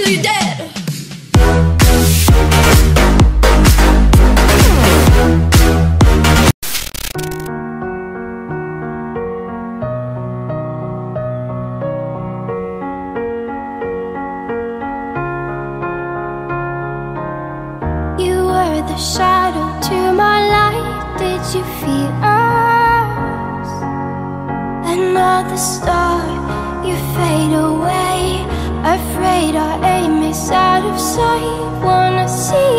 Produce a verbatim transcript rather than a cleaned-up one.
be dead. The shadow to my light, did you feel us? Another star, you fade away. Afraid our aim is out of sight. Wanna see